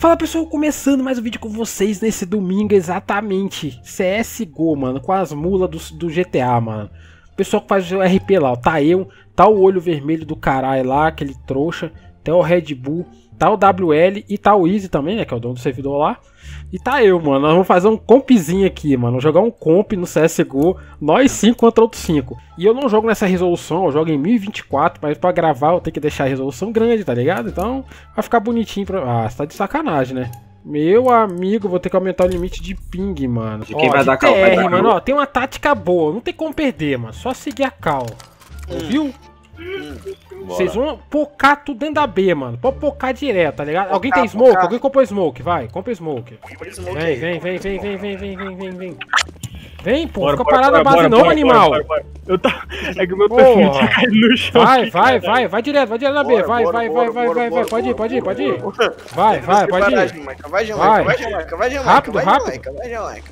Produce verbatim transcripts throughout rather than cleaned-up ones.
Fala pessoal, começando mais um vídeo com vocês nesse domingo exatamente. C S G O, mano, com as mulas do, do G T A, mano. O pessoal que faz o R P lá, ó, tá eu, tá o olho vermelho do caralho lá, aquele trouxa, tá o Red Bull, tá o W L e tá o Easy também, né, que é o dono do servidor lá. E tá eu, mano, nós vamos fazer um compzinho aqui, mano, jogar um comp no C S G O, nós cinco contra outros cinco. E eu não jogo nessa resolução, eu jogo em mil e vinte e quatro, mas pra gravar eu tenho que deixar a resolução grande, tá ligado? Então vai ficar bonitinho pra... Ah, você tá de sacanagem, né? Meu amigo, vou ter que aumentar o limite de ping, mano. De quem ó, vai de dar cal, T R, vai dar mano, cal. ó, tem uma tática boa, não tem como perder, mano, só seguir a cal. Ouviu? Hum. Vocês vão pocar tudo dentro da B, mano. Pode pocar direto, tá ligado? Pocar, Alguém tem smoke? pocar. Alguém comprou smoke, vai, compra smoke. Smoke Vem, aí. vem, vem, vem, vem, vem, vem, vem, vem, vem. Vem, pô, Bora, fica bora, parado na bora, base bora, não, bora, animal. bora, bora, bora. Eu tá... É que o meu Porra. perfil tá caindo no chão. Vai, aqui, vai, cara. vai, vai direto, vai direto na B. Bora, Vai, bora, vai, bora, vai, vai, bora, vai, vai. bora, Pode ir, bora, pode ir, pode ir. bora. Vai, vai, pode ir. Vai, Jamaica, vai, Jamaica, Vai. vai, Jamaica, vai, Jamaica, Rápido, vai, rápido. Jamaica, vai, Jamaica.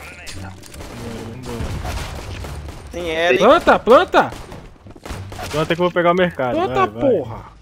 Tem L, hein? Planta, planta. Então até que eu vou pegar o mercado. Planta, vai, vai. porra.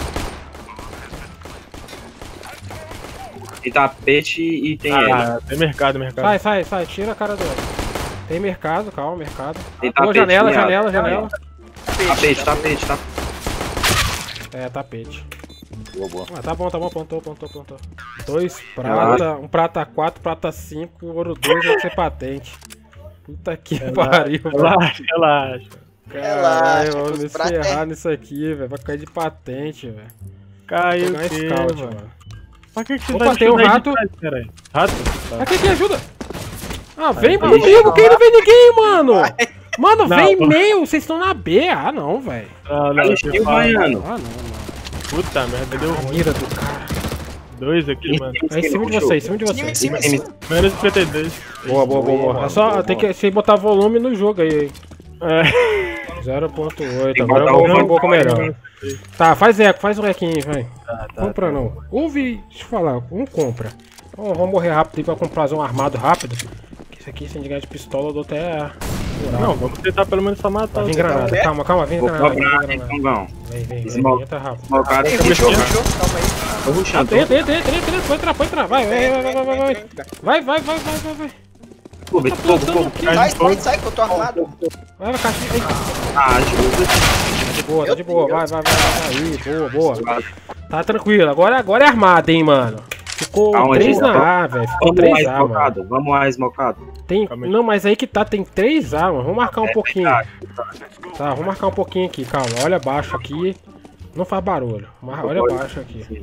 Tem tapete e tem ele. Ah, tem mercado, mercado. Sai, sai, sai, tira a cara do... Tem mercado, calma, mercado. Tem Ô, tapete, janela, viado. janela, janela. Tapete, tapete, tá. É, tapete. Boa, boa. Ah, tá bom, tá bom, apontou, apontou, apontou. Dois prata, um prata quatro, prata cinco, ouro dois, vai ser patente. Puta que pariu, velho. Relaxa, relaxa. Caralho, Relaxa, vamos os me prata é- ferrar nisso aqui, velho. Vai cair de patente, velho. Caiu Pegar o quê, scout, mano? mano. Pra que que você Opa, tá tem um deixando aí de rato. trás, caralho? Rato? Tá. Aqui, aqui, ajuda. Ah, vem Aí, comigo, quem não vem ninguém, mano. Mano, Não, vem não. meio, vocês estão na B. Ah, não, velho. Não, não, Aí, você tio fala. baiano. Ah, não, mano. Puta merda, deu A ruim. mira do cara. Dois aqui, mano. É em cima de vocês, em cima de Cima, em vocês. cima, em cima. Menos cinquenta e dois. Boa, boa, boa, boa. É só, tem que você botar volume no jogo aí, hein. É. zero ponto oito, que agora eu botar vou, o vou, vou com volume. melhor. Tá, faz eco, faz o requinho aí, vai. Tá, tá, Compra não. Ouve, deixa eu falar, um compra. Ó, vamos morrer rápido aí pra comprar um armado rápido. Que isso aqui, sem ganhar de pistola, eu dou até... Não, vamos tentar pelo menos só matar. Vem os granada, quer? calma, calma, vem Vou granada, vem cobrar, granada. então vão. Vem, vem, vem, Smoke. entra rápido. Smokeado, Ei, tô rushou, mexendo. rushou, calma aí. Tô rushando. Entra, entra, entra, entra, entra, pode entrar, pode entrar, vai, vai, vai, vai, vai, vai, vai. Vai, vai, vai, vai, vai, vai. Fogo, Tá fogo, plantando fogo. aqui. Sai, sai, sai, que eu tô armado. Vai, vai, caixinha, aí. Ah, ajuda. Tá de boa, tá de boa, vai, vai, vai, vai, aí, boa, boa. Tá tranquilo, agora, agora é armado, hein, mano. Ficou Aonde? três na A, velho, ficou Vamos lá, três A, mano. esmocado. Vamos lá, esmocado. Tem, Calma aí. não, mas aí que tá, tem três A, mano, vamos marcar um É pouquinho. verdade. Tá, vamos marcar um pouquinho aqui, calma, olha abaixo aqui. Não faz barulho, mas olha abaixo aqui.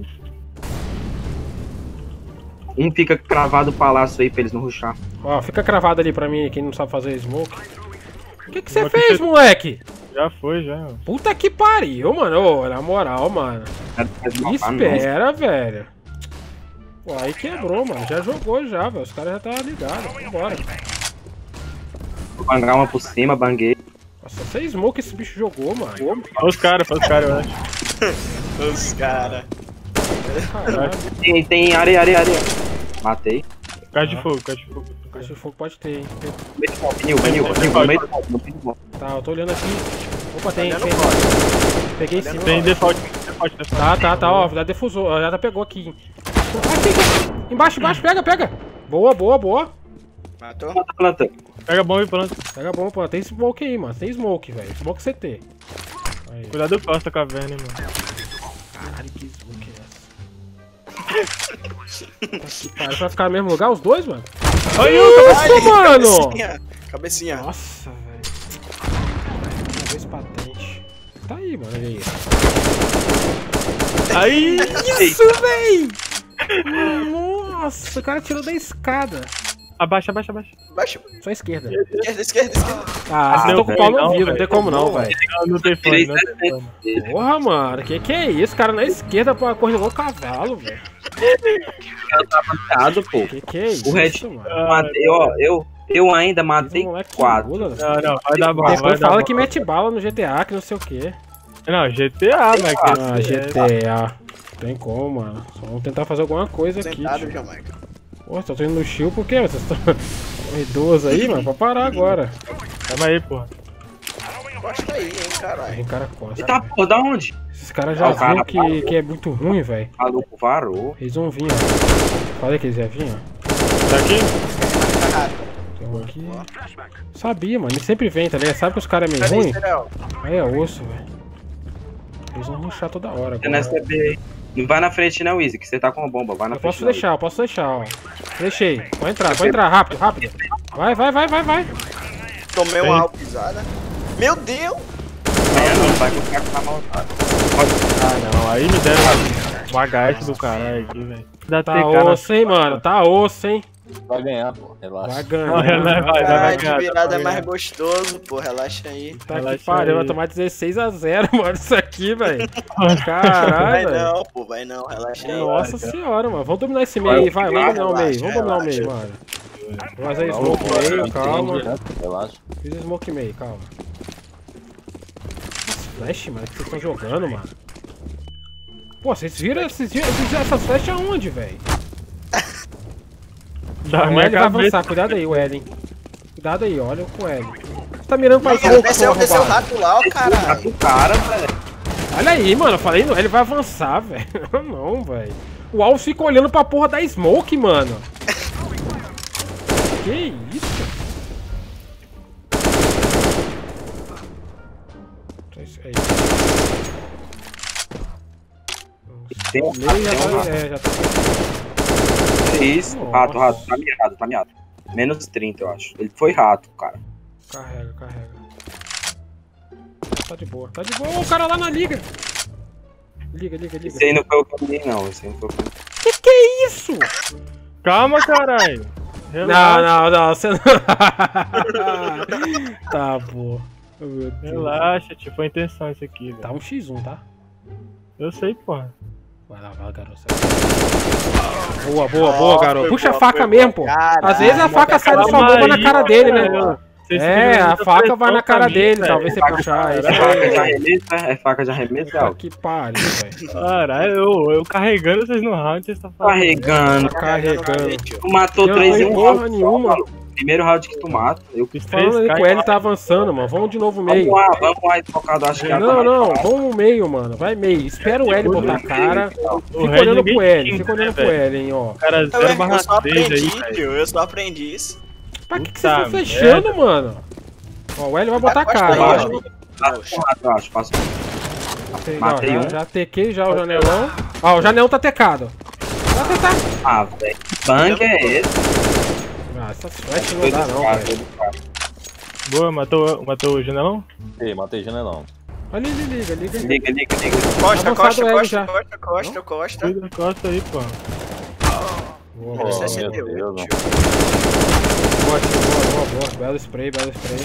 Um fica cravado o palácio aí pra eles não rushar. Ó, fica cravado ali pra mim, quem não sabe fazer smoke. O que que você Smoke fez, que- moleque? Já foi, já. mano. Puta que pariu, mano, ô, na moral, mano. Espera, velho. Pô, aí quebrou, mano. Já jogou já, velho. Os caras já estavam ligados. Vambora. Vou bangar uma por cima, banguei. Nossa, você smoke esse bicho jogou, mano. Olha os caras, olha os caras, eu acho. Os caras. Caralho. Tem, tem areia, areia, areia. Matei. Caixa de fogo, caixa de fogo. Caixa de fogo pode ter, hein. Tem- Vinil, vinil, vinil, no meio do fogo, no meio do fogo. Tá, eu tô olhando aqui. Opa, tem, Olhando tem. fora. Peguei em cima. Tem default, default, default. Tá, tá, tá, ó. Já defusou. ó, Já tá pegou aqui. Aqui, aqui. Embaixo, embaixo. Pega, pega. Boa, boa, boa. Matou? Planta, planta. Pega bom e planta. Pega bom, pô. Tem smoke aí, mano. Tem smoke, velho. Smoke C T. Aí. Cuidado com essa caverna, hein, mano. Caralho, que smoke é essa? Puta que pariu. Vai ficar no mesmo lugar os dois, mano? Ai, Isso, mano! Cabecinha. Cabecinha. Nossa, velho. Uma vez patente. Tá aí, mano. Olha aí. Aí! Isso, véi! Nossa, o cara tirou da escada. Abaixa, abaixa, abaixa. Baixa. Só a esquerda. Esquerda, esquerda, esquerda. Ah, vocês não, estão com o pau no velho, ouvido, não, não tem velho. como não, velho. Não, não tem fone, não tem fone. Porra, mano, que que é isso? Cara na esquerda pra correr igual cavalo, velho. Matado, pô. Que que é isso, O Red- mano? Matei, ó, eu, eu ainda Esse matei moleque que quatro. engula, velho. Não, não, vai dar bom, vai Depois dar fala bom. que mete bala no G T A, que não sei o que. Não, G T A, mas que Ah, G T A. Tem como, mano. Só vamos tentar fazer alguma coisa aqui. Sentado, tio. Jamaica. Pô, tô indo no shield por quê? Vocês estão idosos aí, mano? Pra parar agora. Calma aí, porra. Gosta aí, hein, caralho. Tem cara costa. Eita, pô, da onde? Esses caras já Ah, o cara viram que, que é muito ruim, velho. Maluco varou. Eles vão vir, ó. Falei que eles iam vir, ó. Tá aqui? Tem um aqui. Sabia, mano. Ele sempre vem, tá ligado? Sabe que os caras é meio Cadê ruim? esse, Léo? Aí é osso, velho. Eles vão rushar toda hora Você agora. nessa B. Não vai na frente não, Easy, que você tá com a bomba. Vai na Eu frente. posso não, deixar, eu posso deixar, ó. Deixei. Pode entrar, pode entrar, rápido, rápido. Vai, vai, vai, vai, vai. Tomei uma alpisada. Meu Deus! Easy. Não, não vai ficar com a montado. Ah, não. Aí me deram uma bagaço do caralho aqui, velho. Dá Tá T K na- osso, hein, mano. Tá osso, hein. Vai ganhar, pô. Relaxa. Vai Não, ganhar. vai, vai, Ah, vai, de vai, virada vai, é mais vai. gostoso, pô. Relaxa aí. Tá que Relaxa pariu, vai aí. tomar dezesseis a zero, mano. Isso aqui, velho. Vai Caralho, velho. não, pô. Vai não. Relaxa aí. Nossa senhora, mano. Vamos dominar esse meio aí, vai. Vamos dominar o meio. Vamos dominar o meio, mano. Vou fazer smoke meio, calma. Relaxa. Fiz smoke meio, calma. Nossa, flash, mano, que vocês estão jogando, mano. Pô, vocês viram, vocês viram, vocês viram essas flechas aonde, velho? Da O minha L vai cabeça. avançar, cuidado aí, o L. Cuidado aí, olha com o L. Você tá mirando pra Ih, smoke, Desceu, porra, desceu o roubado. rato lá, ó, Tá caralho. com o cara, velho. Olha aí, mano, eu falei, não, ele vai avançar, velho. Não, velho. O Alves fica olhando pra porra da smoke, mano. Que isso? É isso. Tem um O meio já tem um tá, rato. é, já tá. Isso, Nossa. rato, rato. Tá miado, tá miado. Menos trinta, eu acho. Ele foi rato, cara. Carrega, carrega. Tá de boa, tá de boa. Ô, o cara lá na liga. Liga, liga, liga. Esse aí não foi o que eu vi, não. Esse aí não foi o que eu vi. Que que é isso? Calma, caralho. Não, Relaxa, não, não, você não. Tá, pô. Meu Deus. relaxa, tio. Foi intenção isso aqui, Tá velho. um xis um, tá? Eu sei, porra. Vai lá, vai lá, garoto. Boa, boa, boa, Ó, garoto. foi Puxa a boa, faca foi mesmo, boa. pô. Caralho, Às vezes a faca sai da sua calma bomba na aí, cara dele, né? velho. Vocês É, criam a muita faca pressão vai na cara pra mim, dele, velho. talvez você puxar. É Isso faca de aí. arremesso, é? É faca de arremesso, é Puta algo. que pariu, velho. Caralho, eu, eu carregando vocês no round, vocês estão falando. Carregando. Carregando. Tu matou Não, três em não um porra round. nenhuma. Mano. Primeiro round que tu mata. Eu Fiz Falando três aí K que o L tá avançando, mano. Vamos de novo meio. Vamos lá, vamos lá, focado, acho que ela tá Não, mais não, fácil. vamos no meio, mano. Vai meio. Espera o L botar a cara. O Fica Red olhando ninguém pro L, tinha, fica olhando né, pro velho? L, hein, ó. Cara, Eu, zero eu barra só três aprendi, aí, velho. tio. Eu só aprendi isso. Pra que, que Puta vocês estão fechando, mano? Ó, o L vai botar a Costa cara, aí, ó. Baixo. ó. Tá porrada, eu acho. Passo. Sei, ó, Matei já, um. já tequei já o janelão. Ó, o janelão tá tecado. Vai tentar. Ah, velho. Que bang é esse? Ah, essas flash não dá não, velho. Boa, matou, matou o janelão? Ei, matei janelão. Ali, ali, liga, liga. Liga, liga, liga. Costa, Avançado costa, L costa, já. costa, costa, costa. Cuida, costa aí, pô. Boa, Pô, boa, Esse é meu C T U, Deus, tio. boa, tio, boa, boa, boa. Belo spray, belo spray.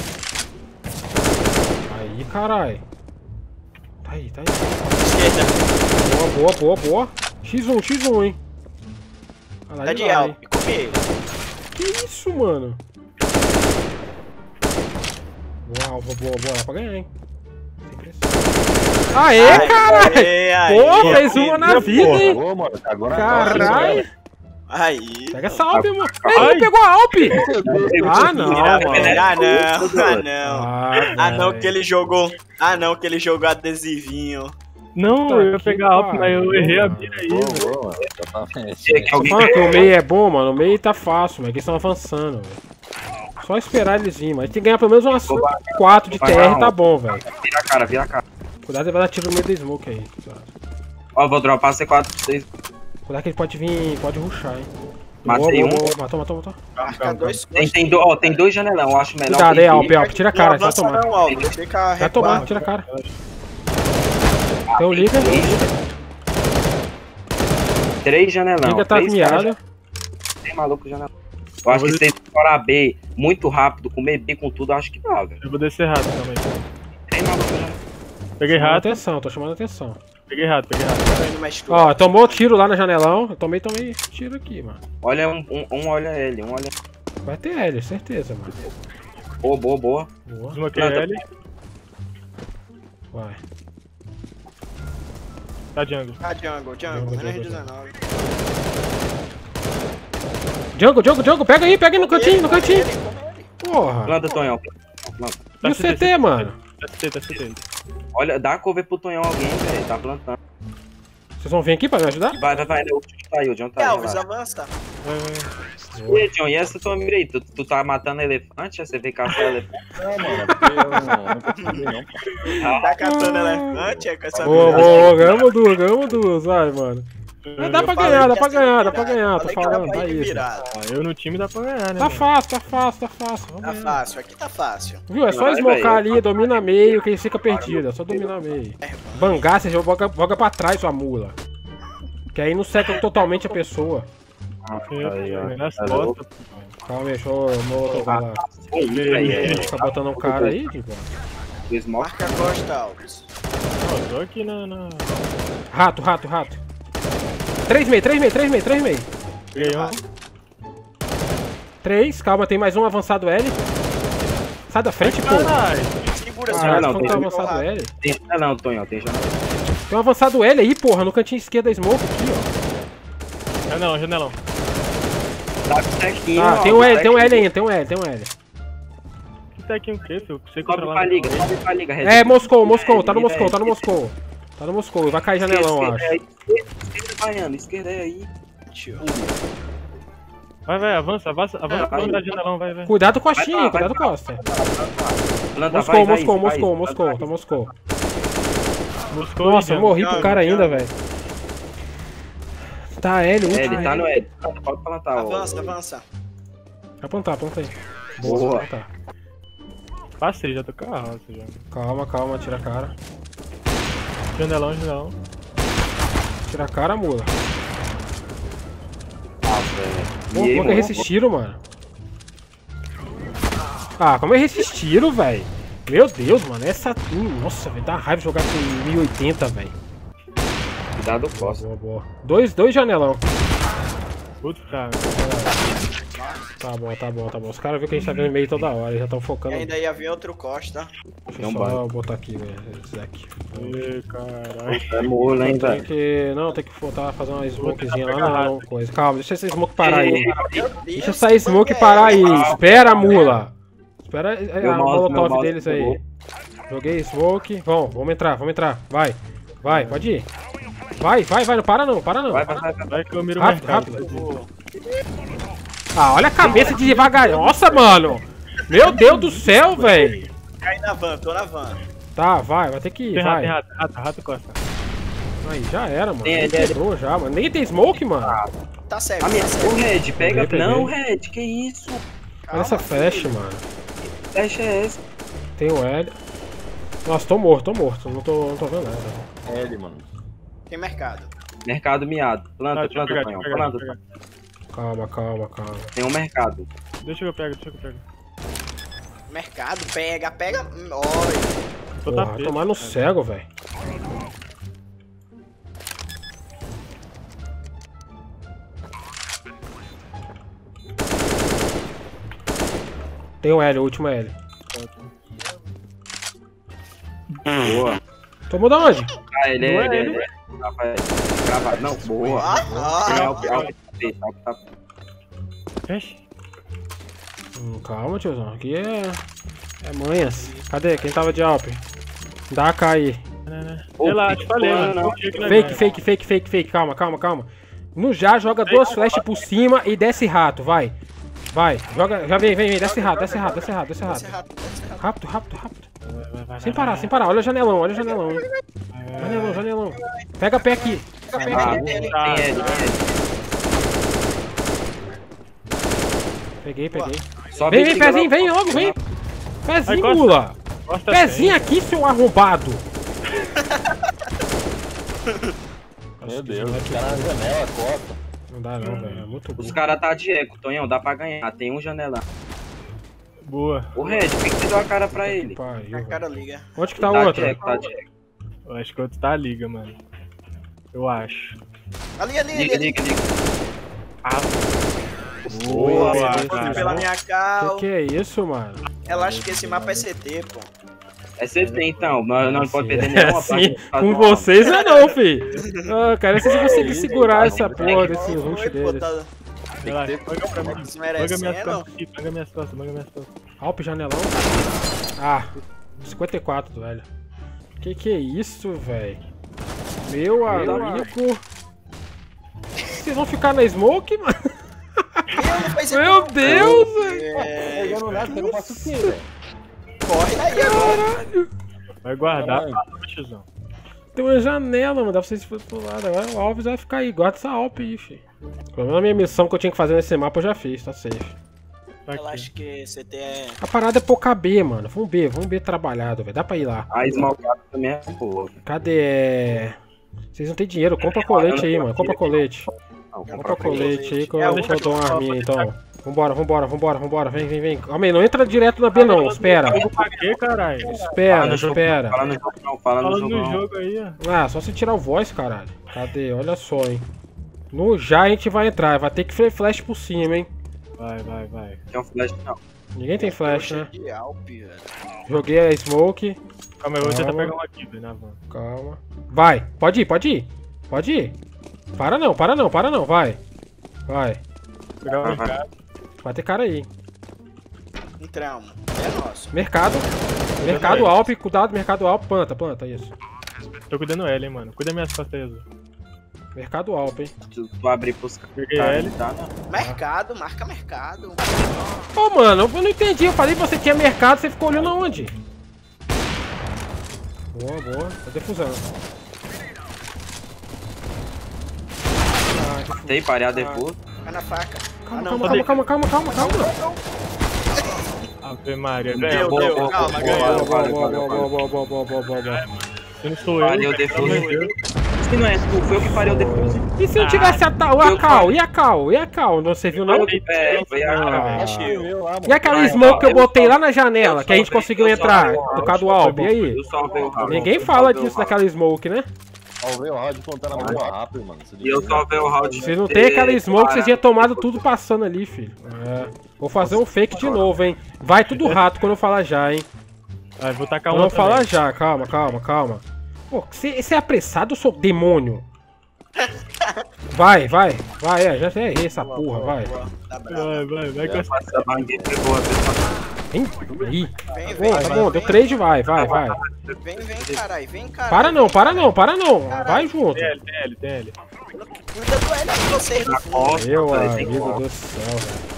Aí, carai. Tá aí, tá aí. Esquerda. Boa, boa, boa, boa. xis um, xis um, hein. Ah, lá Tá ele de vai. alto. Comi ele. Que isso, mano? Boa, boa, boa, boa. Dá pra ganhar, hein. Sem pressão. Aê, Aí, caralho! aí, aí, Pô, aí, fez uma na porra. vida, hein. Ô, mano, agora Caralho! Aí. Pega essa Alp, mano. Ele Ai. não pegou a Alp! Ah, não, Ah, mano. não, ah, não. Ah, Ah, não, velho. que ele jogou. Ah, não, que ele jogou adesivinho. Não, Puta eu ia que pegar a Alp, mas eu pariu, errei a mano. mira aí, Ô, velho. ô, mano, exatamente. Que Tô alguém falando que o ganhou. meio é bom, mano. O meio tá fácil, mas eles estão avançando, velho. Só esperar eles virem, mas tem que ganhar pelo menos umas quatro de T R, tá bom, velho. Vira a cara, vira a cara. Cuidado, ele vai dar tiro no meio do smoke aí. Ó, vou dropar C quatro pra vocês. Cuidado que ele pode vir, pode rushar, hein. Matei Boa, um. boa, boa. Matou, matou, matou. Marca dois Tem, tem, do, ó, tem dois janelão, eu acho melhor. Cuidado aí, que- Alp, Alp. Tira a cara, Não vai avança tomar. não, Alves. Fica Vai tomar, recuado. tira a cara. Tem o Liga, Três janelão. Liga tá três caras miado. Tem maluco janelão. Eu acho que se vocês explorar B muito rápido, comer B com tudo, eu acho que dá, velho. Eu vou descer rato também. Tem maluco janelão. Peguei Chamando rato, atenção, tô chamando atenção. peguei rato, peguei rato. Tô indo mais tu. Ó, tomou tiro lá na janelão. Eu tomei, tomei tiro aqui, mano. Olha um, um, um olha ele, um olha. Vai ter L, certeza, mano. Boa, boa, boa. Boa. Desmoquei Planta. L. Vai. Tá jungle. Ah, jungle, jungle. Jungle, Menos jungle, dezenove. Jungle, jungle, jungle. Pega aí, pega aí no cantinho, no cantinho. Porra. Planta, Tonhão. Planta. E o C T, mano? Tá C T, tá C T. Olha, dá cover pro Tonhão alguém, velho. Tá plantando. Vocês vão vir aqui pra me ajudar? Vai, vai, vai. O John tá aí, o John tá aí. Elvis, relaxa. avança. E aí, John, e essa tua mira aí? Tu, tu tá matando elefante? Você veio caçar elefante? Não, mano, porque eu não, não consegui não. pô. Tá catando elefante é com essa Boa, mirada. boa, ganhamos duas, ganhamos duas, vai, mano. Mas dá Eu pra falei ganhar, que dá ia pra ser ganhar, dá pra virada. ganhar, tô Falei que era falando, pra tá ir isso. virada. Ah, eu no time dá pra ganhar, né? Tá mano? fácil, tá fácil, tá fácil. Vamos Tá ganhar. fácil, aqui tá fácil. Viu? É só Vai, esmocar vai. ali, domina meio, que ele fica perdido. É só dominar meio. Bangar, você joga, joga pra trás, sua mula. Que aí não seca totalmente a pessoa. Aí, ó. Nas Tá costas. Calma aí, deixa eu molotov lá. Aí, Fica botando um cara aí, tipo. o Smoke. Marca a costa, Alves. Não, eu tô aqui na... na... Rato, rato, rato. três meio, três meio, três meio, três meio. Peguei um. três, calma, tem mais um avançado L. Sai da frente, pô. Caralho. Segura, Ah, Caralho, não, não, tem tem um que avançado L. Tem janelão, Tonhão, tem janelão. Tem um avançado L aí, porra, no cantinho esquerdo da smoke aqui, Janelão, janelão. Tá com tequinho, ó. Ah, ó, tem um L, tem um tequinho. L ainda, tem um L, tem um L. Que tá aqui o quê, filho? Você Sobe controlar pra meu liga, controle. sobe pra liga. Red. É, Moscou, Moscou, tá no É, Moscou, tá no é, Moscou. Tá no Moscou, vai cair janelão, eu Esquerda, acho. esquerda, esquerda, baiano, esquerda é aí. Vai, vai, avança, avança, avança É, pra vai. virar janelão, vai, vai. Cuidado Costinha, Vai pra- cuidado vai Costa. Planta, Moscou, vai, vai, Moscou, vai, Moscou, vai, Moscou, vai. tá Moscou. Buscou Nossa, eu aí, morri Django, pro cara ainda, Django. velho. Tá L, É, último. ele tá no L. Pode plantar, ó. Avança, avança. Vai plantar, planta aí. Boa. Vai plantar. Passei, já tô com a roça já. Calma, calma, tira a cara. Janelão, janelão. Tira a cara, mula. E Pô, aí, como é que mano? errei esses tiros, mano? Ah, como eu errei esses tiros, velho? Meu Deus, mano, essa... Hum, nossa, velho, dá raiva jogar com mil e oitenta, velho. Cuidado, Costa. Boa, boa. Dois, dois janelão. Puta, Tá bom, tá bom, tá bom. Os caras viram que a gente tá vendo e-mail toda hora, eles já estão E focando. ainda ia vir outro costa. Deixa eu Não só vai. botar aqui, velho, esse daqui. Ê, caralho. É molo, hein, Tem velho. que... Não, tem que botar, fazer uma smokezinha lá, pegar não, rato. coisa. Calma, deixa essa smoke parar aí. Meu Deus, Deixa essa smoke que parar é? aí. Espera, mula. Espera Meu a mouse, meu molotov mouse deles aí. pegou. Joguei smoke. Vamos, vamos entrar, vamos entrar. Vai, vai, pode ir. Vai, vai, vai, não para não, para não. Vai, vai, vai, vai. Vai que eu miro o Rápido, mercado. rápido. Ah, olha a cabeça de devagar. Nossa, mano. Meu Deus do céu, velho. Cai na van, tô na van. Tá, vai, vai ter que ir, Tem rato, tem vai. rato, rato, rato, Costa. Aí, já era, mano. Tem, Ele tem, quebrou já, mano. Nem tem smoke, mano. Tá cego, A minha... tá cego. Ô, Red, pega... Peguei, Não, peguei. Red, que isso? Olha essa Calma, flash, filho. mano. Flash é essa? Tem o L. Nossa, tô morto, tô morto. Não tô, não tô vendo nada. L, mano. Tem mercado. Mercado miado. Planta, Ah, deixa eu planta, pegar, Tonhão. deixa eu pegar, Planta. deixa eu pegar. Calma, calma, calma. Tem um mercado. Deixa que eu pego, deixa que eu pego. Mercado, pega, pega. Hum, Olha. Tô Porra, tapete, tomar no cara. cego, velho. Tem o L, o último L. Boa. Tomou da onde? Ah, ele é... Não é Ele é... ele. ele é- Rafael, Gravado. Não, boa. Ah, Tem ah, algo, algo, tapete, algo, tapete. Fecha. Hum, calma, tiozão. Aqui é. É manhas. Cadê? Quem tava de Alp? Dá a K aí. Relaxa, falei, mano. não. Confia que não é Fake, ganha. fake, fake, fake, fake. Calma, calma, calma. No já, joga duas flashes por cima e desce rato, vai. Vai, joga, já vem, vem, vem, desce rato, desce rato, desce rato, desce esse rato. rato, esse rato. Rápido, rápido, rápido. Vai, vai, vai, Sem vai, parar, vai. sem parar. Olha o janelão, olha o janelão. Janelão, janelão. Pega pé aqui. Pega pé Ah, aqui. tem L, Tá, tem L. Peguei, peguei. Sobe Vem, e vem, liga pezinho, lá. vem logo, vem. Pezinho, Costa. mula. Costa Pezinho tem. aqui, seu arrombado. Meu Deus, o cara na janela, Costa. Não dá não, velho. É muito Os burro. caras tá de eco, Tonhão, dá pra ganhar. Tem um janelão. Boa. O Red, por que que você deu a cara pra ele? Pariu, A velho. cara liga. Onde que tá o Tá de outro? eco, tá de eco. Eu acho que o outro tá a liga, mano. Eu acho. Ali, ali, ali. Liga, ali. liga, liga. Boa, Boa, velho. Foi cara. pela minha cal. Que que é isso, mano? Relaxa que esse mapa é C T, pô. É C T então, nós não pode perder É nenhuma assim, parte. com vocês não é não, fi. Ah, cara, vocês vão conseguir segurar essa porra desse Foi, rush pô, deles. tá Relaxa, paga pra mim. Paga minhas desmerecendo. costas aqui, paga minhas costas, paga minhas costas. Alp, janelão. Ah, cinquenta e quatro, velho. Que que é isso, velho? Meu amigo. Se não ficar na smoke, mano. Meu Deus, velho. É... Pegando nada, você não passa o quê, velho? Corre daí agora. Caralho. Vai guardar, Caralho. Xizão. Tem uma janela, mano. Dá pra vocês ir pro lado. Agora o Alves vai ficar aí. Guarda essa Alp aí, filho. Pelo menos a minha missão que eu tinha que fazer nesse mapa eu já fiz, tá safe. Tá Eu aqui. acho que C T é... A parada é pouca B, mano. Vamos B, vamos B trabalhado, velho. Dá pra ir lá. A esmaltada também é boa. Cadê? É... Vocês não tem dinheiro. Compra colete aí, mano. Compra colete. Não, Compra colete aí que É, eu, eu que eu dou uma arminha, então. Vambora, vambora, vambora, vambora. Vem, vem, vem. Calma aí, não entra direto na B, não. Espera. Pra quê, caralho? Espera, espera. Fala no jogo não, fala no Fala jogo no não. jogo aí, ó. Ah, só se tirar o voice, caralho. Cadê? Olha só, hein. No já a gente vai entrar. Vai ter que fazer flash por cima, hein. Vai, vai, vai. Tem um flash não. Ninguém tem flash, né? de Alp, velho. Joguei a smoke. Calma aí, eu vou tentar Calma. pegar um aqui, velho, na van. Calma. Vai. Pode ir, pode ir. Pode ir. Para não, para não, para não. Vai. Vai. Pegar um Vai, vai. mercado. Vai ter cara aí. Entramos. É nosso. Mercado. Mercado Alp. Cuidado, mercado Alp. Planta, planta. Isso. Tô cuidando L, hein, mano. Cuida minhas costas aí, Azul. Mercado Alp, hein. Tu, tu abrir pros Peguei caras, L. tá, não. Mercado, marca mercado. Ô, mano, eu não entendi. Eu falei que você tinha mercado, você ficou olhando aonde? Boa, boa. Tá defusando. Ah, defu- Tem pareado depois. Fica na faca. Calma, Ah, não. calma, calma, calma, calma, calma, calma. Ave Maria, Deu, ganhou. Boa, deu, boa, calma, boa, ganhou. boa, Boa, valeu, boa, valeu, boa, valeu. boa, boa, boa, boa, boa, boa. Se não sou eu, Valeu, pelo amor de defuso. Deus. Se não é tu, foi eu que parei o defuso. E se eu tivesse a, ta- a Cal? E a Cal? E a Cal? Não serviu não? É, foi a... Ah. Acho que eu lá, mano. E aquela smoke que eu botei lá na janela, que a gente conseguiu entrar, do causa do Alp, e aí? Eu salvei o round. Ninguém fala disso daquela smoke, né? Ó, veio o round contando a mão rápido, mano. Você E eu devia- salvei o round. Vocês não tem aquela smoke, vocês iam tomado tudo passando ali, filho. É. Vou fazer um fake de novo, hein. Vai tudo rato quando eu falar já, hein. Vai, vou tacar Quando um eu falar já, calma, calma, calma. Pô, você você é apressado ou sou demônio? Vai, vai, vai, é, já errei essa porra, vai. Tá bravo. Vai, vai, vai com essa. Essa bandeira pegou a pessoa. Vem, aí. Vem, Bom, vem, tá vem, bom, deu vem. trade, vai, vai, vai. Vem, vem, caralho. Vem, caralho. Para não, para não, para não. Vai junto. Tem L, tem L, tem L. Cuida do L aí, vocês no fundo. Costa, Meu velho, tem amigo costa. do céu, velho.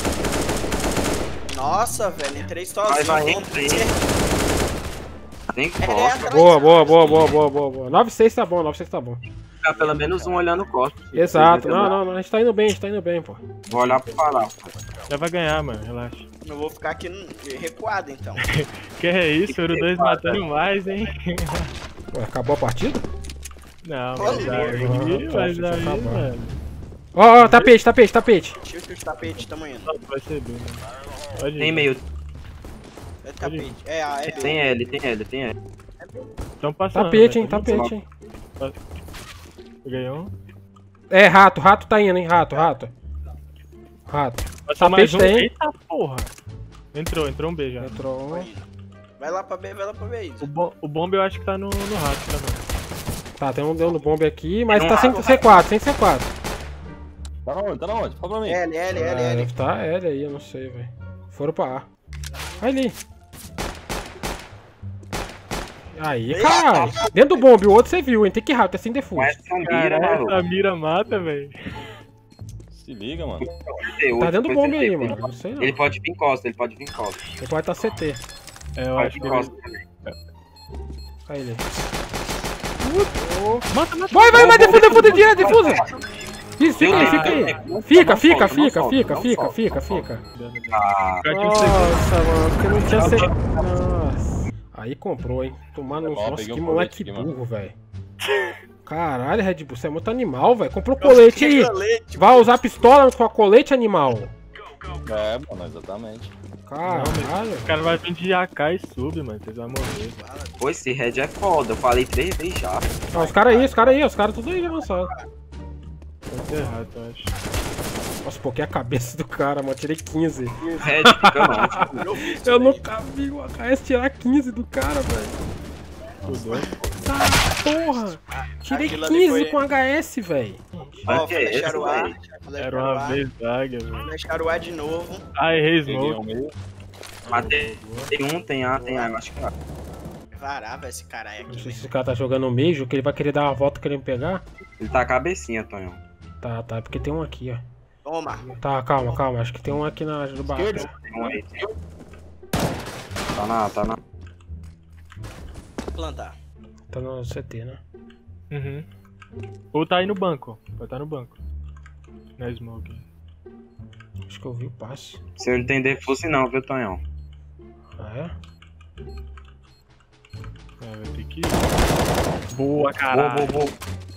Nossa, velho. Entrei Vai, sozinho. vai, Vamos entrei. ter- Tem Ele é costa. atrás. Boa, boa, boa, boa, boa, boa, boa. nove seis tá bom, nove seis tá bom. Ficar pelo menos um olhando costa. Exato, não, não, não, a gente tá indo bem, a gente tá indo bem, pô. Vou olhar pro falar. Já vai ganhar, mano, relaxa. Eu vou ficar aqui no- recuado, então. Que é isso, Euro dois matando mais, hein? Ué, acabou a partida? Não, Pô, mas aí, ah, tá, mas deixa eu aí, acabar. mano. Ó, ó, tapete, tapete, tapete. Tira os tapetes, tamo indo. Nossa, vai ser bem, mano. Pode ir. Tem meio. É tapete. É A, é B. Tem L, tem L, tem L. Tão passando. Tapete, hein, velho. tapete, hein. Peguei um. É, rato, rato tá indo, hein, rato, rato. Rato. Passou mais Tapete um. tem. Eita porra. Entrou, entrou um B já. Entrou um. Vai lá pra B, vai lá pra B. O, bom, o bomba eu acho que tá no, no rato também. Tá, tem um deu no bombe aqui, mas Tem um tá sem rato. C quatro, sem C quatro. Tá na onde? Tá na onde? Fala pra mim. L, L, L, Ah, L. deve tá L aí, eu não sei, velho. Foram pra A. Vai ali. Aí, caralho. Dentro do bombe, o outro você viu, hein? Tem que ir rápido, é sem Com defuso. essa mira, Caralho, maluco. essa mira mata, velho. Se liga, mano. Tá dentro do bombe aí, mano. Não sei não. Ele pode vir costa, ele pode vir costa. Ele pode estar C T. É, eu Pode acho vir que costa ele... também. Aí ele. Mata, mata. Vai, vai, vai, defusa, defusa, direto, defusa. Isso, fica aí, Deu fica aí. nada. Não Fica, solta, fica, não fica, solta, fica, não fica, solta, fica, não fica. Ah, Fica aqui um segundo. Nossa, mano, porque não tinha C. Nossa. Aí comprou, hein. Tomar no. Ó, Nossa, peguei que um moleque colete aqui, mano. burro, velho. Caralho, Red Bull, você é muito animal, velho. Comprou colete aí. Colete, Vai usar pistola com a colete, animal. É, mano, exatamente. Caralho. O cara vai vir de A K e sub, mano. Vocês vão morrer. pô, esse Red é foda. Eu falei três vezes já. Ah, os caras aí, os caras aí, os caras tudo aí avançado. Tá errado, eu acho. Nossa, pô, que é a cabeça do cara, mano. Tirei quinze. O Red fica longe. Eu nunca vi o H S tirar quinze do cara, velho. Fudeu. Tá, porra. Tirei Aquilo ali quinze foi- com H S, velho. Ó, Que é esse, flecharam o A. velho? Era uma vez águia, velho. Flecharam o A de novo. Ah, errei Peguei um smoke. meio. Matei. Tem um, tem A, tem A, eu acho que é A. varar, velho, esse caralho Não aqui. sei se esse cara tá jogando no meio, que ele vai querer dar uma volta querendo pegar. Ele tá a cabecinha, Tonhão. Tá, tá, porque tem um aqui, ó. Toma. Tá, calma, calma, acho que tem um aqui na do bar. Tem um aí. Tá na, tá na. Plantar. Tá no C T, né? Uhum. Ou tá aí no banco. Pode estar no banco. Na smoke. Acho que eu vi o passe. Se eu entender, fosse não, viu, Tonhão? Ah, é? É, vai ter que ir. Boa, Boa, caralho. boa, boa.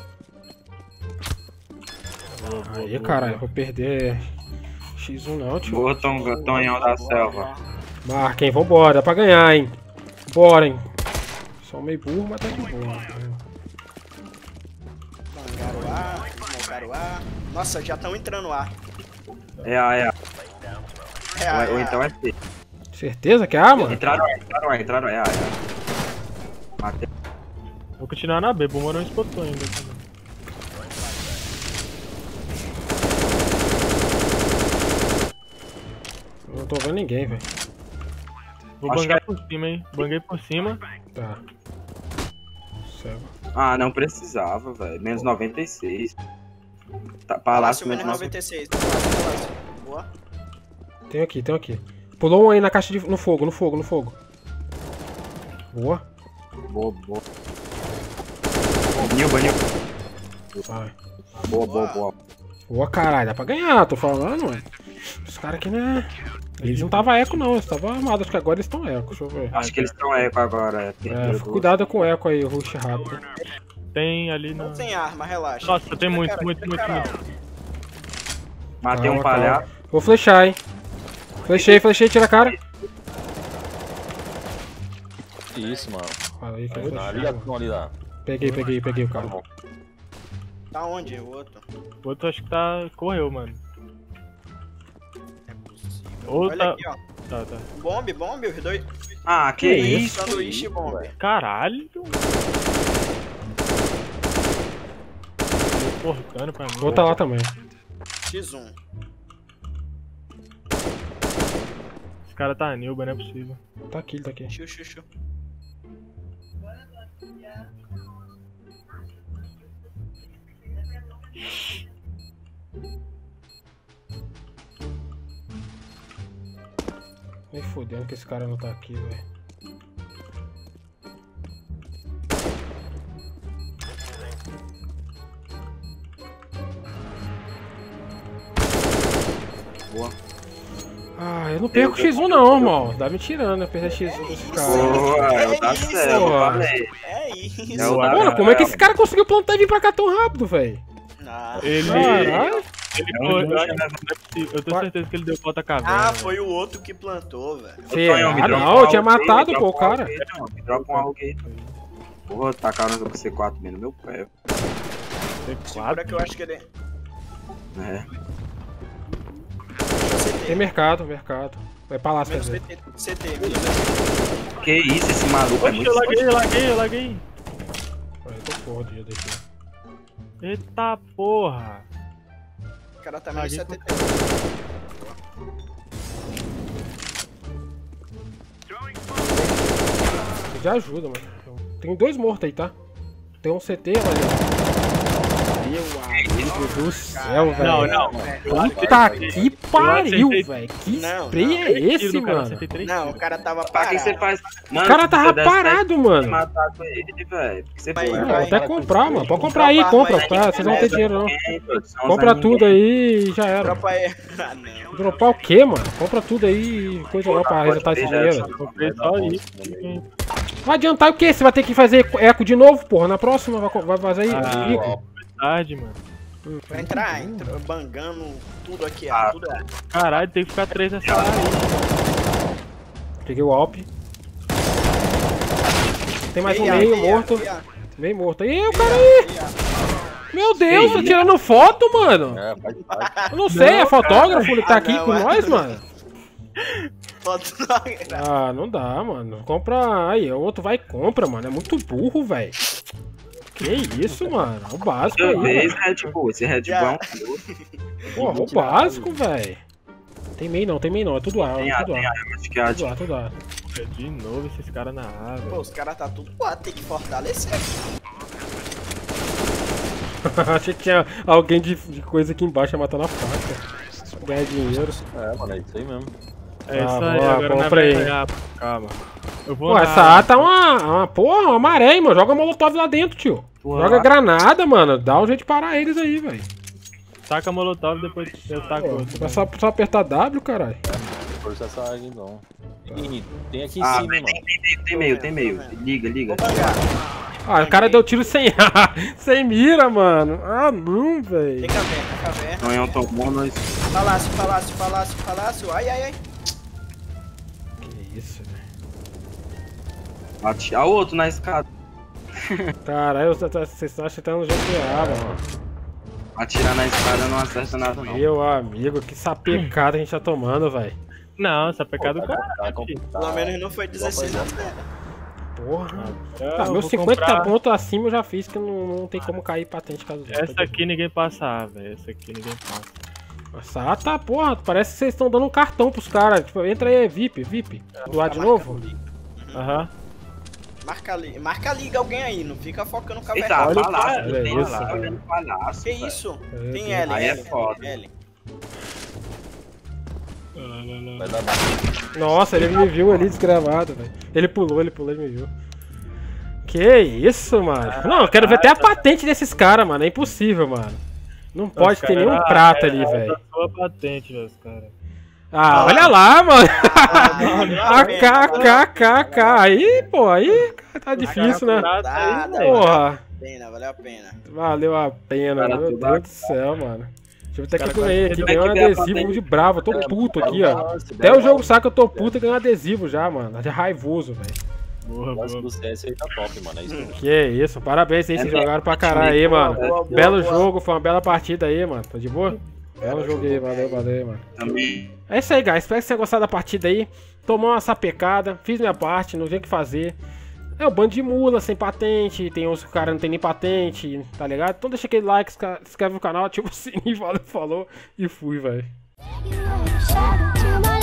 Boa, boa, Aí, boa, caralho, boa. vou perder X um não, tio. Boa, Tom- Tonhão da selva. Marca, hein, vambora, dá pra ganhar, hein. Bora, hein. Só meio burro, mas tá de boa. Bangaram A, smocaram A. Nossa, já estão entrando A. É A, é A. É A, Ou é A. então é C. Certeza que é A, mano? Entraram A, entraram A, entraram A, é A, é A. Matei. Vou continuar na B, Buma não spotou ainda também. Eu não tô vendo ninguém, velho. Vou Acho bangar que por cima, hein. Banguei por cima. Tá. Cego. Ah, não precisava, velho. Menos noventa e seis. Tá, Palácio Palácio menos menos noventa e seis. Palácio. Boa. Tem aqui, tem aqui. Pulou um aí na caixa de... no fogo, no fogo, no fogo. Boa. Boa, boa. Banil, banil. Vai. Boa, boa, boa. Boa, caralho, dá pra ganhar, tô falando, ué. Os caras aqui, né? Eles não tava eco, não, eles estavam armados. Acho que agora eles estão eco, deixa eu ver. Acho que eles estão eco agora. É, É, terceiro do- cuidado com o eco aí, rush rápido. Tem ali na... Não tem arma, relaxa. Nossa, tem muito, Cara, muito, tem muito, cara. muito. Matei um Calma, calma. palhaço. Vou flechar, hein. Flechei, flechei, tira a cara. Que isso, mano. Fala aí que eu Ali, flechei, ali, mano. ali lá. Peguei, peguei, peguei o cara. Tá onde? O outro? O outro acho que tá... correu, mano. É possível. Ou Olha tá... aqui, ó. Tá, tá. Bombe, bombe, os dois. Ah, que, Que isso? Sanduíche e bombe. Caralho. Porcando pra mim. Vou tá lá também. X um. Esse cara tá Nilba, não é possível. Tá aqui, ele tá aqui. Xiu, xiu, xiu. Nem fodendo que esse cara não tá aqui, velho. Boa. Ah, eu não perco X um não, irmão. Tá me tirando, eu perder X um desse cara. Boa, é o da isso, selva, porra. falei. É isso. É o da Mano, como é que selva. esse cara conseguiu plantar e vir pra cá tão rápido, velho? Ah, Ele... Caralho. Ele É um foi... luxo, Eu, acho né? que não é possível. Eu tenho Vai. certeza que ele deu volta caverna. ah, velho. foi o outro que plantou, velho. Será? Me Ah, dropa não, um eu tinha algo aí, matado, me pô, o dropa um cara. algo aí, não, Me dropa um algo aí. Porra, tacaram no C quatro bem no meu pé. C Segura quatro. que eu acho que ele... É. Tem mercado, mercado. Vai palácio, quer Menos dizer. C T, C T, menos C T. Que isso, esse maluco é Oxe, muito eu laguei, eu laguei, eu laguei. Eu tô porra do dia daqui. Eita porra. O cara tá menos Laguei setenta. De ajuda, mano. Tem dois mortos aí, tá? Tem um C T, olha. Meu amigo do céu, velho. Não, não. Puta que pariu, acertei- velho. Que Não, spray não. é Três esse, tiros no cara, mano? acertei três Não, o tiros. cara tava Pra que você parado. faz? Mano, O cara se tava você desse parado, certo, mano. matar com ele, velho. Porque você Vai, foi. Não, vai. vou até comprar, mano. Pode comprar aí, Dropa compra. arma aí, Tá? Vocês não tem dinheiro, não. Compra tudo aí e já era. Dropa aí. Ah, não. Dropar o quê, mano? Compra tudo aí e coisa lá pra resetar esse dinheiro. Comprei só isso. Vai adiantar o quê? Você vai ter que fazer eco de novo, porra? Na próxima vai, vai fazer aí? Ah, Rico. Tarde, mano. Vai entrar, entra, bangando tudo aqui, ó. Ah. Tudo é. Caralho, tem que ficar três nessa área aí. Peguei o Alp. Tem mais um Ei, ah, meio ei, ah, morto. ei, ah, Meio morto. Ih, o cara aí! ei, ah. Meu Deus, tá tirando foto, mano! É, vai, vai. Eu não sei, é fotógrafo, ele tá Ah, aqui não, com é. nós, mano? Foto não. Ah, não dá, mano. Compra. Aí, o outro vai e compra, mano. É muito burro, velho. Que isso, mano? É o básico aí, Outra vez, mano. Red Bull. Esse Red Bull é um piloto. Porra, é o básico, velho. Tem meio não, tem meio não. É tudo A, Tem é A, tudo tem A. A. Eu acho que é A. Tudo A, tudo A. De novo esses caras na área. Pô, os caras tá tudo quatro, tem que fortalecer. Achei que tinha alguém de, de coisa aqui embaixo matando a faca. Ganhar dinheiro. É, mano, é isso aí mesmo. É Ah, isso aí, boa, agora compra aí. vai calma. Eu vou Pô, na- essa A tá uma, uma porra, uma maré, hein, mano. Joga molotov lá dentro, tio. Porra. Joga granada, mano. Dá um jeito de parar eles aí, velho. Taca molotov e depois eu taco outro. É né? só, só apertar W, caralho. Força essa área então. E tem aqui em Ah, cima, tem, mano. tem, tem meio, tem meio, tem meio. Liga, liga. Vou bangar. Ah, o cara deu tiro sem sem mira, mano. Ah, não, velho. Tem caverna, tem caverna. Não é um tomão, nós. Palácio, palácio, palácio, palácio. Ai, ai, ai. Que isso, velho. Bate. Ah, o outro na escada. Caralho, vocês estão achando no G T A, mano. Atirar na escada não acerta nada, não. Meu amigo, que sapecada a gente tá tomando, velho. Não, essa é pecado do Pô, cara. tá complicado. Pelo menos não foi dezesseis na frente. Porra. Eu Ah, vou meus cinquenta comprar- pontos acima eu já fiz, que não, não tem como cair patente caso dos Essa outros. aqui ninguém passa, velho. Essa aqui ninguém passa. Essa A tá, porra, parece que vocês estão dando um cartão pros caras. Tipo, entra aí, V I P, V I P. Do lado de novo? Aham. Marca, li... Marca liga alguém aí, não fica focando no Eita, caverna. olha o palácio, cara, tem olha isso, lá, velho. olhando palácio. Que velho. isso? É, Tem tem- L, Aí é L, foda. L. Vai dar bastante. Nossa, ele me viu ali desgravado, velho. Ele pulou, ele pulou e me viu. Que isso, mano? Não, eu quero ver até a patente desses caras, mano. É impossível, mano. Não pode ter nenhum prata ali, velho. Sua patente, velho, cara. Ah, olha lá, mano. Ah, A K, K, K, K. Aí, pô, aí tá difícil, né? Nada, valeu Porra, a pena, valeu a pena. valeu a pena, Cara, meu tudo Deus do céu, mano. Deixa eu ver até que Cara, eu ganhei aqui. tem Ganhei um que ver a adesivo patente. de bravo. Eu tô puto aqui, ó. Nossa, Até o deu jogo uma- sabe que eu tô puto e ganhei um adesivo já, mano. É raivoso, velho. Boa, O lance boa. do C S aí tá top, mano. É isso mesmo. Que isso, parabéns aí, vocês É, jogaram pra caralho aí, mano. boa, boa, Belo boa. jogo, foi uma bela partida aí, mano. Tá de boa? Belo jogo aí, valeu, valeu, mano. Também. É isso aí, guys. Espero que vocês tenham gostado da partida aí. Tomou uma sapecada, fiz minha parte, não tem o que fazer. É o bando de mula, sem patente. Tem uns que o cara não tem nem patente, tá ligado? Então deixa aquele like, se inscreve no canal, ativa o sininho, valeu, falou e fui, velho. You are a shadow to my